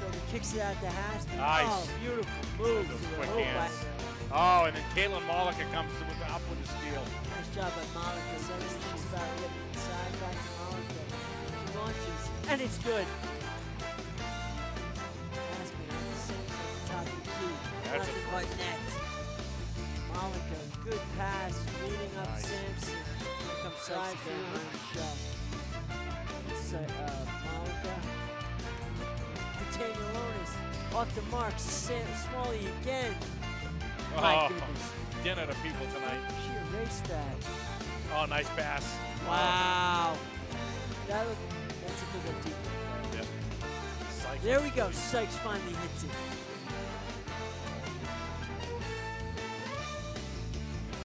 Silva kicks it out to Hasty. Nice. Oh, beautiful move. Those to the quick low hands. back. Oh, and then Caitlin Malika comes up with the steal. Nice job by Malika. Dennis thinks about getting inside. Back to Malika. She launches, and it's good. Aspen on the same at the top of the key. That's a Nothing but net. Malika, good pass, leading up Nice. Sampson. Here comes side through Malika. Tanya Lonis off the mark. Smalley again. My goodness. Dinner to people tonight. She erased that. Oh, nice pass. Wow. That's a good deep. Yeah. Psych. There we go. Sykes finally hits it.